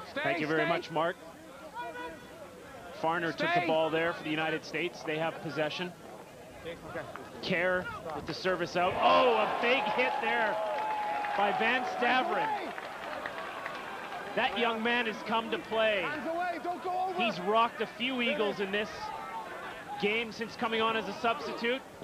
Thank you very much, Mark. Farner took the ball there for the United States. They have possession. Kerr with the service out. Oh, a big hit there by Van Staveren. That young man has come to play. He's rocked a few Eagles in this game since coming on as a substitute.